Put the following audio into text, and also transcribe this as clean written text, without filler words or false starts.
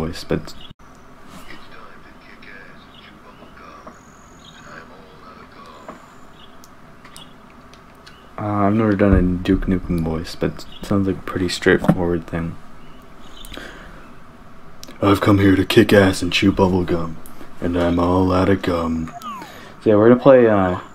voice, but I've never done a Duke Nukem voice, but it sounds like a pretty straightforward thing. I've come here to kick ass and chew bubble gum, and I'm all out of gum. So yeah, we're gonna play